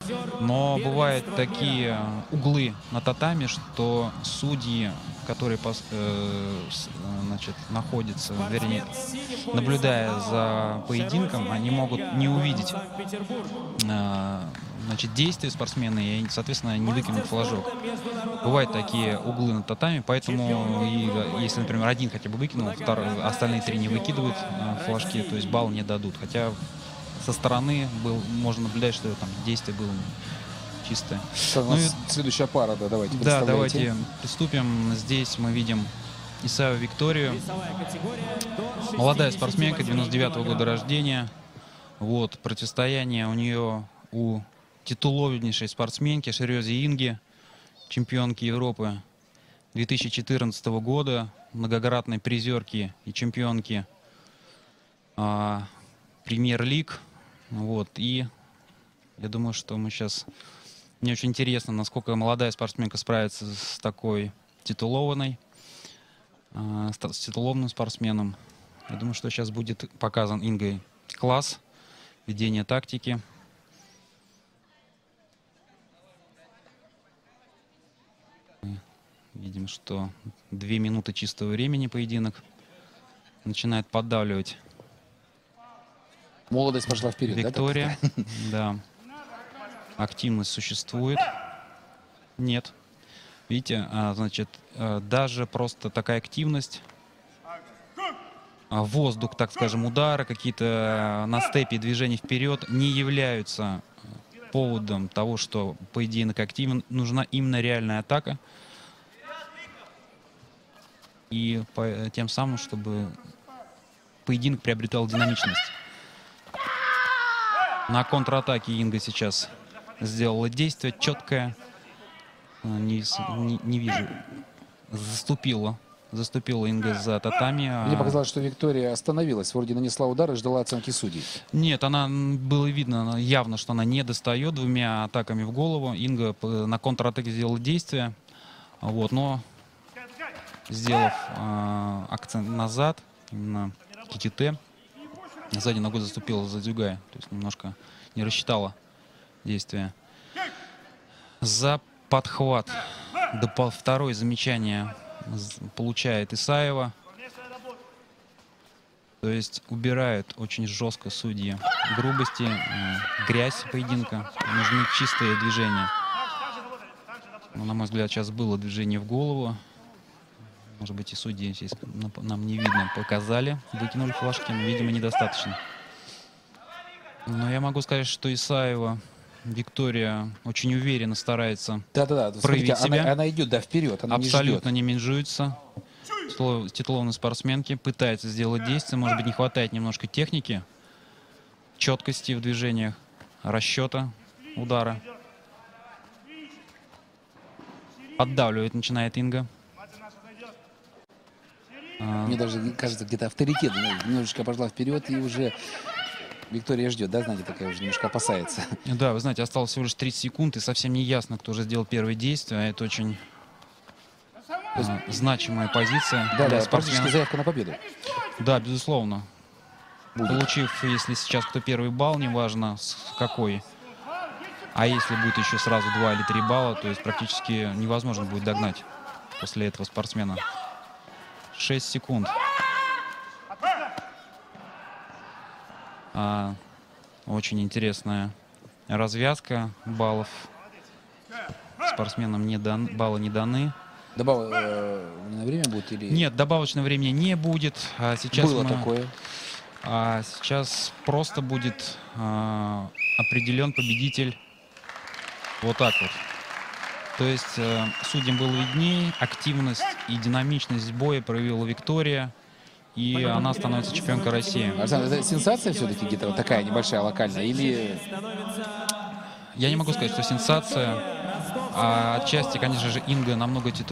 Но бывают такие углы на татами, что судьи, которые значит, находятся, вернее, наблюдая за поединком, они могут не увидеть значит, действия спортсмена и, соответственно, не выкинуть флажок. Бывают такие углы на татами, поэтому если, например, один хотя бы выкинул, остальные три не выкидывают флажки, то есть балл не дадут. Хотя со стороны можно наблюдать, что там действие было чистое. Ну и следующая пара, да, давайте. Да, давайте приступим. Здесь мы видим Исаеву Викторию. Молодая спортсменка, 99-го года рождения. Вот, противостояние у нее у титулованнейшей спортсменки Шерёзе Инги, чемпионки Европы 2014 года, многократной призерки и чемпионки Премьер-лиг. Вот, и я думаю, что мне очень интересно, насколько молодая спортсменка справится с такой титулованным спортсменом. Я думаю, что сейчас будет показан Ингой класс ведения тактики. Видим, что 2 минуты чистого времени поединок. Начинает поддавливать молодость пошла вперед. Виктория. Да. Активность существует. Нет. Видите, значит, даже просто такая активность, воздух, так скажем, удары, какие-то на степе движения вперед не являются поводом того, что поединок активен. Нужна именно реальная атака. И тем самым, чтобы поединок приобретал динамичность. На контратаке Инга сейчас сделала действие четкое. Не вижу. Заступила Инга за татами. Мне показалось, что Виктория остановилась, вроде нанесла удар и ждала оценки судей. Нет, было видно явно, что она не достает 2 атаками в голову. Инга на контратаке сделала действие. Вот, но сделав акцент назад, именно киките, сзади ногой заступила за дзюгай, то есть немножко не рассчитала действия. За подхват. Второе замечание получает Исаева. То есть убирают очень жестко судьи грубости, грязь поединка. Нужны чистые движения. Но, на мой взгляд, сейчас было движение в голову. Может быть, и судьи здесь нам не видно, показали, выкинули флажки, но, видимо, недостаточно. Но я могу сказать, что Исаева Виктория очень уверенно старается проявить себя. Она идет, вперед, она абсолютно не менжуется. Титулованной спортсменки пытается сделать действие, может быть, не хватает немножко техники, четкости в движениях, расчета удара. Поддавливать начинает Инга. Мне даже кажется, где-то авторитет немножечко пошла вперед, и уже Виктория ждет, да, знаете, такая уже немножко опасается. Да, вы знаете, осталось всего лишь 30 секунд, и совсем не ясно, кто уже сделал первое действие. Это очень значимая позиция для спортсмена. Заявка на победу. Да, безусловно. Будет. Получив, если сейчас кто первый балл, неважно с какой, а если будет еще сразу 2 или 3 балла, то есть практически невозможно будет догнать после этого спортсмена. 6 секунд. Очень интересная развязка баллов. Спортсменам баллы не даны. Добавочное время будет или... Нет, добавочного времени не будет. Сейчас было такое. Сейчас просто будет определен победитель. Вот так вот. То есть судьям было виднее, активность и динамичность боя проявила Виктория, и она становится чемпионкой России. Александр, это сенсация все-таки где-то такая небольшая, локальная, или... Я не могу сказать, что сенсация, а отчасти, конечно же, Инга намного